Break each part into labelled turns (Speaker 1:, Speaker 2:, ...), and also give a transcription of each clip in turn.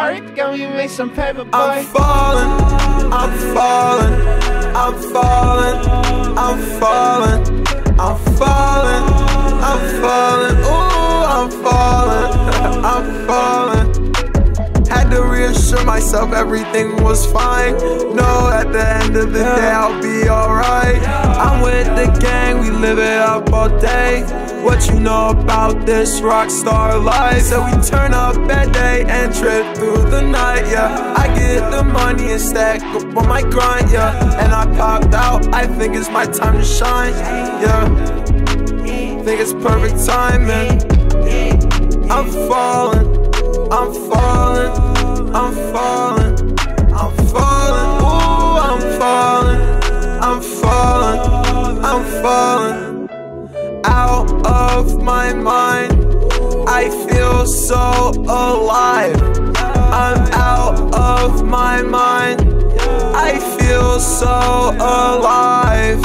Speaker 1: work and we make some paper, boy.
Speaker 2: I'm falling, I'm falling, I'm falling, I'm falling, I'm falling, I'm falling, ooh, I'm falling, I'm falling. Had to reassure myself everything was fine. No, at the end of the day I'll be alright. I'm with the gang, we live it up all day. What you know about this rock star life? So we turn up that day and trip through the night, yeah. I get the money and stack up on my grind, yeah. And I popped out, I think it's my time to shine, yeah. Think it's perfect timing. I'm falling, I'm falling, I'm falling, I'm falling, ooh, I'm falling, I'm falling, I'm falling. Out of my mind, I feel so alive. I'm out of my mind, I feel so alive.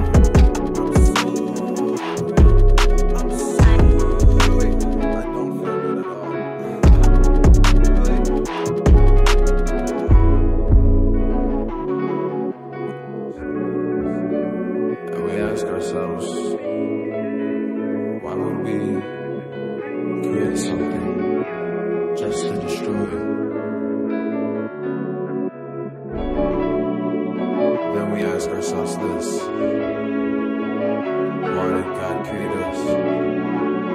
Speaker 3: And we ask ourselves, why would we create something just to destroy it? Then we ask ourselves this, why did God create us?